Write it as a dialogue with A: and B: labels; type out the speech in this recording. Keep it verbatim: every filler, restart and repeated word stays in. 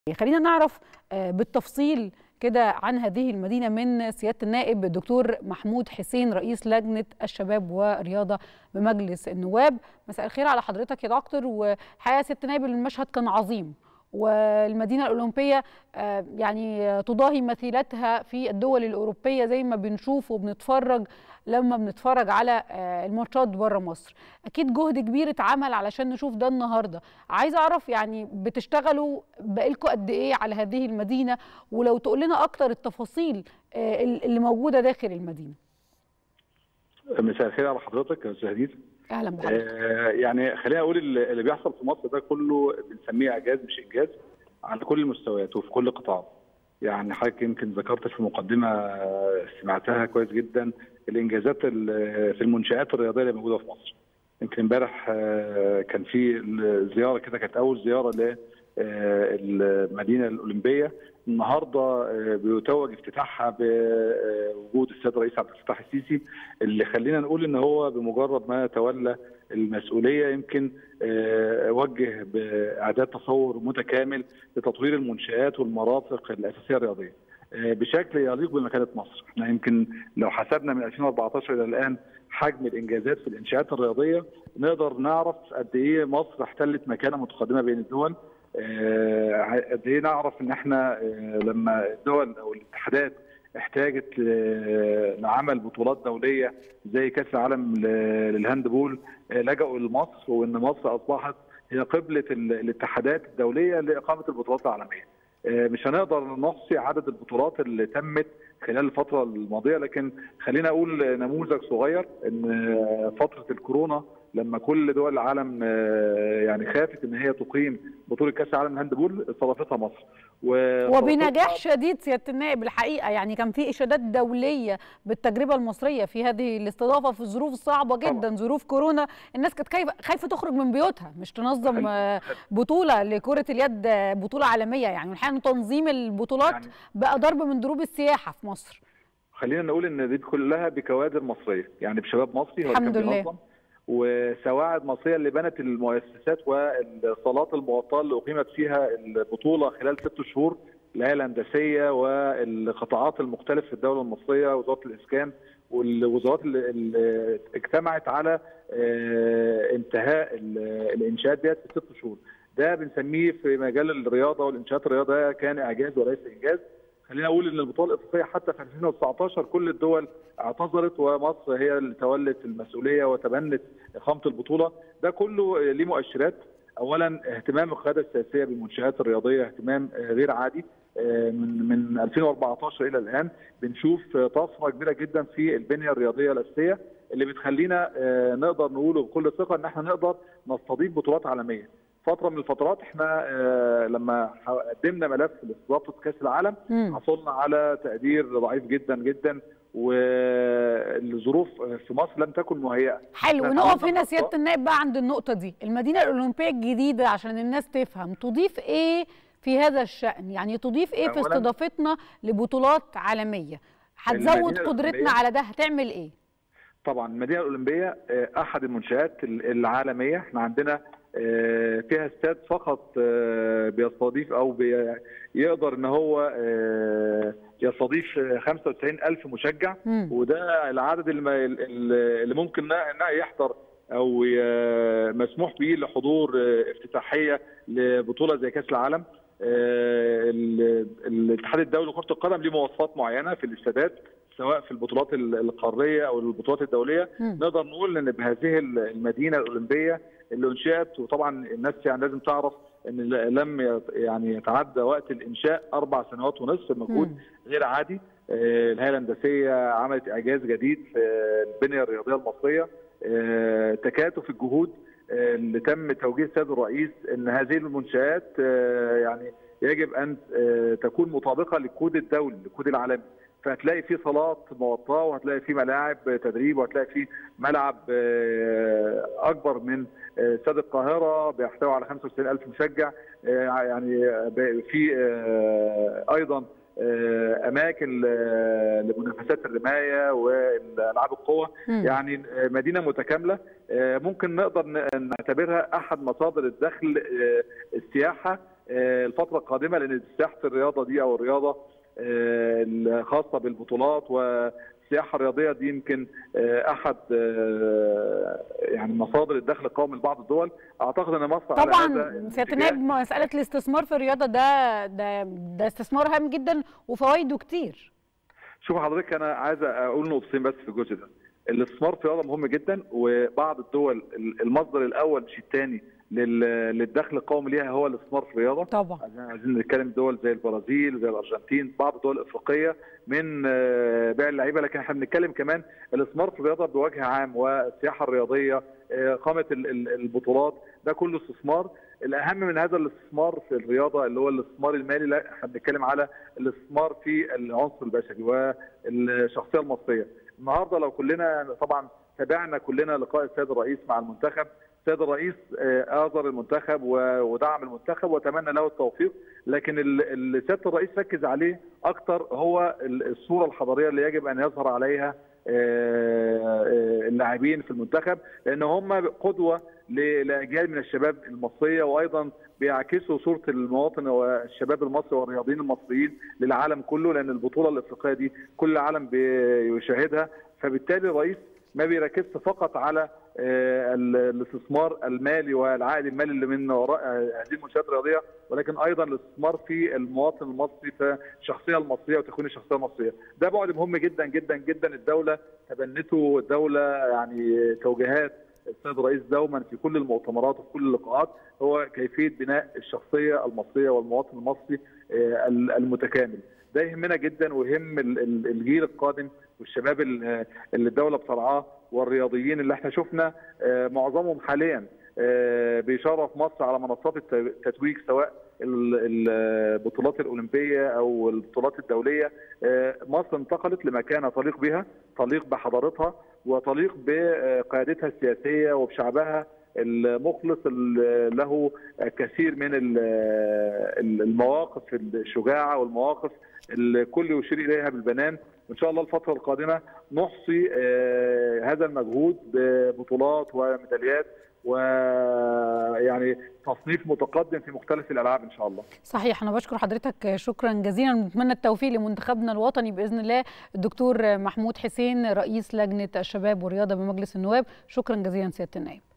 A: خلينا نعرف بالتفصيل كده عن هذه المدينة من سيادة النائب الدكتور محمود حسين رئيس لجنة الشباب والرياضة بمجلس النواب. مساء الخير على حضرتك يا دكتور. وحقيقة سيادة النائب المشهد كان عظيم، والمدينة الأولمبية يعني تضاهي مثيلتها في الدول الأوروبية زي ما بنشوف وبنتفرج لما بنتفرج على الماتشات بره مصر. أكيد جهد كبير اتعمل علشان نشوف ده النهاردة. عايزة أعرف يعني بتشتغلوا بقالكوا قد إيه على هذه المدينة، ولو تقول لنا أكتر التفاصيل اللي موجودة داخل المدينة.
B: مساء الخير على حضرتك يا أستاذ هدير.
A: أهلا بحضرتك.
B: آه يعني خليني أقول اللي بيحصل في مصر ده كله بنسميه إعجاز مش إنجاز على كل المستويات وفي كل قطاع. يعني حضرتك يمكن ذكرت في المقدمة سمعتها كويس جدا، الإنجازات في المنشآت الرياضية اللي موجودة في مصر. يمكن امبارح كان في زيارة كده، كانت أول زيارة للمدينة الأولمبية. النهارده بيتوج افتتاحها بوجود السيد الرئيس عبد الفتاح السيسي، اللي خلينا نقول ان هو بمجرد ما تولى المسؤوليه يمكن وجه باعداد تصور متكامل لتطوير المنشآت والمرافق الاساسيه الرياضيه بشكل يليق بمكانه مصر. احنا يمكن لو حسبنا من ألفين وأربعتاشر الى الان حجم الانجازات في الانشاءات الرياضيه، نقدر نعرف قد ايه مصر احتلت مكانه متقدمه بين الدول. قد ايه نعرف ان احنا لما الدول او الاتحادات احتاجت لعمل بطولات دوليه زي كاس العالم للهاندبول لجأوا لمصر، وان مصر اصبحت هي قبله الاتحادات الدوليه لاقامه البطولات العالميه. مش هنقدر نحصي عدد البطولات اللي تمت خلال الفتره الماضيه، لكن خلينا اقول نموذج صغير ان فتره الكورونا لما كل دول العالم يعني خافت ان هي تقيم بطوله كاس العالم للهاندبول، استضافتها مصر
A: وبنجاح شديد سياده النائب. الحقيقه يعني كان في اشادات دوليه بالتجربه المصريه في هذه الاستضافه في الظروف الصعبه جدا، طبعا. ظروف كورونا الناس كانت خايفه تخرج من بيوتها، مش تنظم بطوله لكره اليد، بطوله عالميه. يعني الحقيقه تنظيم البطولات يعني بقى ضرب من ضروب السياحه في مصر.
B: خلينا نقول ان دي كلها بكوادر مصريه، يعني بشباب مصري هو
A: الحمد لله،
B: وسواعد مصريه اللي بنت المؤسسات والصالات المغطاه اللي اقيمت فيها البطوله خلال ست شهور، الهيئه الهندسيه والقطاعات المختلفه في الدوله المصريه، وزاره الاسكان والوزارات اللي اجتمعت على انتهاء الانشاءات ديت في ست شهور. ده بنسميه في مجال الرياضه والانشاءات الرياضيه كان اعجاز وليس انجاز. خلينا اقول ان البطوله الافريقيه حتى في ألفين وتسعتاشر كل الدول اعتذرت ومصر هي اللي تولت المسؤوليه وتبنت اقامه البطوله. ده كله ليه مؤشرات. اولا اهتمام القياده السياسيه بالمنشآت الرياضيه اهتمام غير عادي. من من ألفين وأربعتاشر الى الان بنشوف طفره كبيره جدا في البنيه الرياضيه الاساسيه اللي بتخلينا نقدر نقول بكل ثقه ان احنا نقدر نستضيف بطولات عالميه. فتره من الفترات احنا لما قدمنا ملف لاستضافه كاس العالم حصلنا على تقدير ضعيف جدا جدا، والظروف في مصر لم تكن مهيئه.
A: حلو، نقف هنا سياده النائب بقى عند النقطه دي. المدينه الاولمبيه الجديده عشان الناس تفهم تضيف ايه في هذا الشأن؟ يعني تضيف ايه في استضافتنا لبطولات عالميه؟ هتزود قدرتنا على ده؟ هتعمل ايه؟
B: طبعا المدينه الاولمبيه احد المنشآت العالمية. احنا عندنا فيها استاد فقط بيستضيف او بيقدر ان هو يستضيف خمسة وتسعين ألف مشجع، وده العدد اللي ممكن يحضر او مسموح به لحضور افتتاحيه لبطوله زي كاس العالم. الاتحاد الدولي لكره القدم ليه مواصفات معينه في الاستادات سواء في البطولات القاريه او البطولات الدوليه. م. نقدر نقول ان بهذه المدينه الاولمبيه اللي انشئت، وطبعا الناس يعني لازم تعرف ان لم يعني يتعدى وقت الانشاء اربع سنوات ونصف، مجهود غير عادي. الهيئه الهندسيه عملت اعجاز جديد في البنيه الرياضيه المصريه. تكاتف الجهود اللي تم توجيه السيد الرئيس ان هذه المنشآت يعني يجب ان تكون مطابقه للكود الدولي، للكود العالمي. فهتلاقي في صالات مغطاه، وهتلاقي في ملاعب تدريب، وهتلاقي في ملعب اكبر من استاد القاهره بيحتوي على خمسة وتسعين ألف مشجع. يعني في ايضا اماكن لمنافسات الرمايه والالعاب القوه. يعني مدينه متكامله ممكن نقدر نعتبرها احد مصادر الدخل السياحه الفتره القادمه، لان سياحه الرياضه دي او الرياضه الخاصه بالبطولات والسياحه الرياضيه دي يمكن احد يعني مصادر الدخل القومي لبعض الدول. اعتقد ان مصر
A: طبعا
B: على هذا
A: سياده النائب مساله الاستثمار في الرياضه ده ده ده استثمار هام جدا وفوائده كتير.
B: شوف حضرتك، انا عايز اقول نقطتين بس في الجزء ده. الاستثمار في الرياضه مهم جدا، وبعض الدول المصدر الاول مش الثاني للدخل القومي ليها هو الاستثمار في الرياضه.
A: طبعا
B: عايزين نتكلم دول زي البرازيل زي الارجنتين، بعض الدول الافريقيه من بيع اللعيبه، لكن احنا بنتكلم كمان الاستثمار في الرياضه بوجه عام والسياحه الرياضيه، اقامه البطولات، ده كله استثمار. الاهم من هذا الاستثمار في الرياضه اللي هو الاستثمار المالي، لا احنا بنتكلم على الاستثمار في العنصر البشري والشخصيه المصريه. النهارده لو كلنا طبعا تابعنا كلنا لقاء السيد الرئيس مع المنتخب، السيد الرئيس آزر المنتخب ودعم المنتخب وتمنى له التوفيق، لكن اللي سياده الرئيس ركز عليه اكتر هو الصوره الحضاريه اللي يجب ان يظهر عليها اللاعبين في المنتخب، لان هم قدوه لاجيال من الشباب المصريه، وايضا بيعكسوا صوره المواطن والشباب المصري والرياضيين المصريين للعالم كله، لان البطوله الافريقيه دي كل العالم بيشاهدها. فبالتالي الرئيس ما بيركزش فقط على الاستثمار المالي والعائد المالي اللي من وراء هذه المنشات الرياضيه، ولكن ايضا الاستثمار في المواطن المصري، في الشخصيه المصريه وتكوين الشخصيه المصريه. ده بعد مهم جدا جدا جدا. الدوله تبنته، الدوله يعني توجيهات السيد الرئيس دوما في كل المؤتمرات وفي كل اللقاءات هو كيفيه بناء الشخصيه المصريه والمواطن المصري المتكامل. ده يهمنا جدا ويهم الجيل القادم والشباب اللي الدوله بترعاه والرياضيين اللي احنا شفنا معظمهم حاليا بيشرف مصر على منصات التتويج، سواء البطولات الاولمبيه او البطولات الدوليه. مصر انتقلت لمكانه تليق بها، تليق بحضارتها وتليق بقيادتها السياسيه وبشعبها المخلص له كثير من المواقف الشجاعه والمواقف الكل يشير اليها بالبنان. وان شاء الله الفتره القادمه نحصي هذا المجهود ببطولات وميداليات ويعني تصنيف متقدم في مختلف الالعاب ان شاء الله.
A: صحيح، انا بشكر حضرتك شكرا جزيلا، ونتمنى التوفيق لمنتخبنا الوطني باذن الله. الدكتور محمود حسين رئيس لجنه الشباب والرياضه بمجلس النواب، شكرا جزيلا سياده النائب.